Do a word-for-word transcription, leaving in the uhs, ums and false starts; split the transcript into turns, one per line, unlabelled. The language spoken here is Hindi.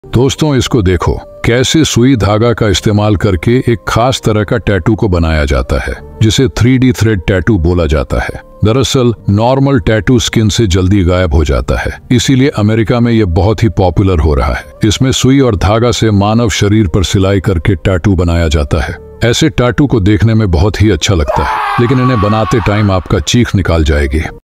दोस्तों इसको देखो, कैसे सुई धागा का इस्तेमाल करके एक खास तरह का टैटू को बनाया जाता है जिसे थ्री डी थ्रेड टैटू बोला जाता है। दरअसल नॉर्मल टैटू स्किन से जल्दी गायब हो जाता है, इसीलिए अमेरिका में यह बहुत ही पॉपुलर हो रहा है। इसमें सुई और धागा से मानव शरीर पर सिलाई करके टैटू बनाया जाता है। ऐसे टैटू को देखने में बहुत ही अच्छा लगता है, लेकिन इन्हें बनाते टाइम आपका चीख निकाल जाएगी।